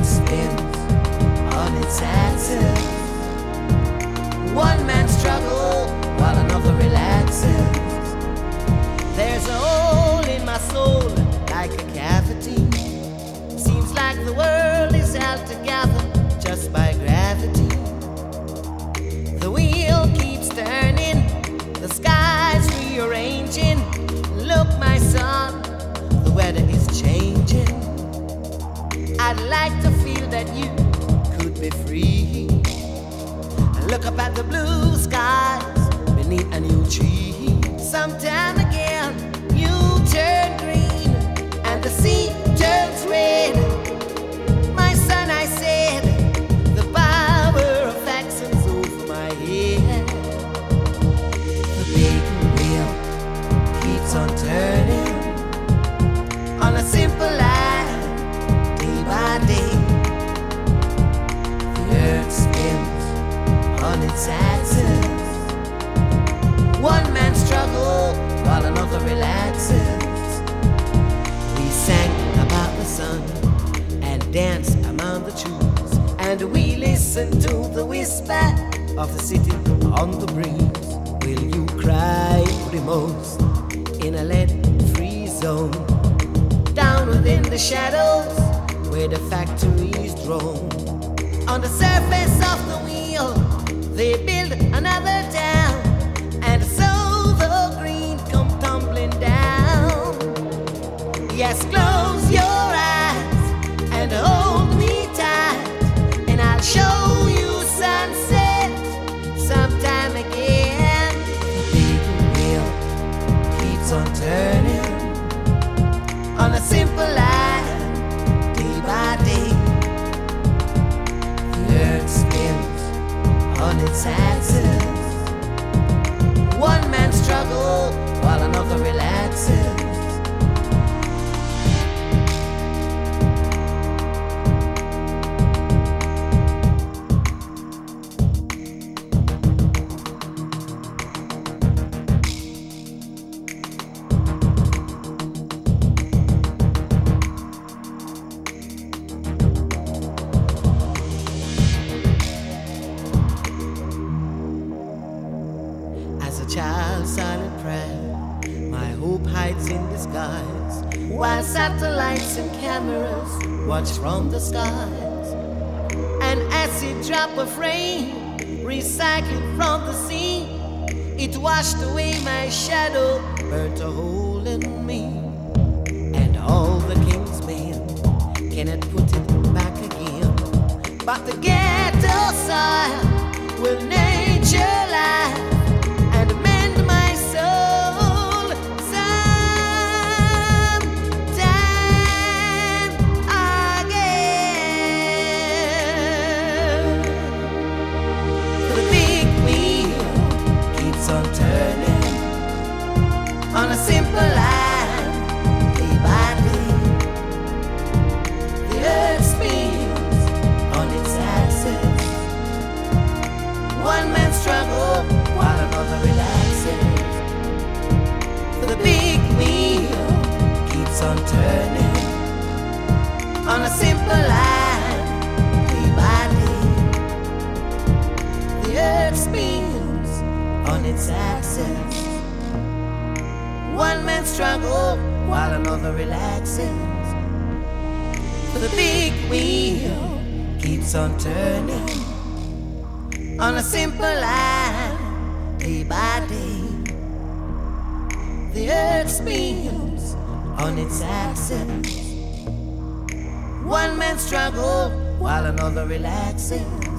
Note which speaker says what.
Speaker 1: earth spins on its axis. One man struggles while another relaxes. There's a hole in my soul like a cavity. Seems like the world is held together just by gravity. The wheel keeps turning, the sky's rearranging. Look, my son, the weather is changing. I'd like to feel that you could be free. Look up at the blue skies beneath a new tree. Sometime again you turn green and the sea turns red. My son, I said, the power of action's over my head. The big wheel keeps on turning on a simple line, day by day. The earth spins on its axis. One man struggles while another relaxes. We sang about the sun and danced among the trees, and we listened to the whisper of the city on the breeze. Will you cry the most in a lead-free zone? Down within the shadows where the factories drone. On the surface of the wheel they build another town, and so the green come tumbling down. Yes, close your eyes and hold me tight, and I'll show you sunset sometime again. The big wheel keeps on turning on a simple line, day by day. The earth spins on its axis. One man struggles while another relaxes. Child's silent prayer, my hope hides in the skies, while satellites and cameras watch from the skies. An acid drop of rain, recycled from the sea, it washed away my shadow, burnt a hole in me. And all the king's men cannot put it back again, but the ghetto soil will nature lie and mend my soul sometime again. The big wheel keeps on turning on a simple line, day by day. The earth spins on its axis. One man struggles while another relaxes. The big wheel keeps on turning on a simple line, day by day. The earth spins on its axis. One man struggles while another relaxes. The big wheel keeps on turning on a simple line, day by day. The earth spins on its axis. One man struggles while another relaxes.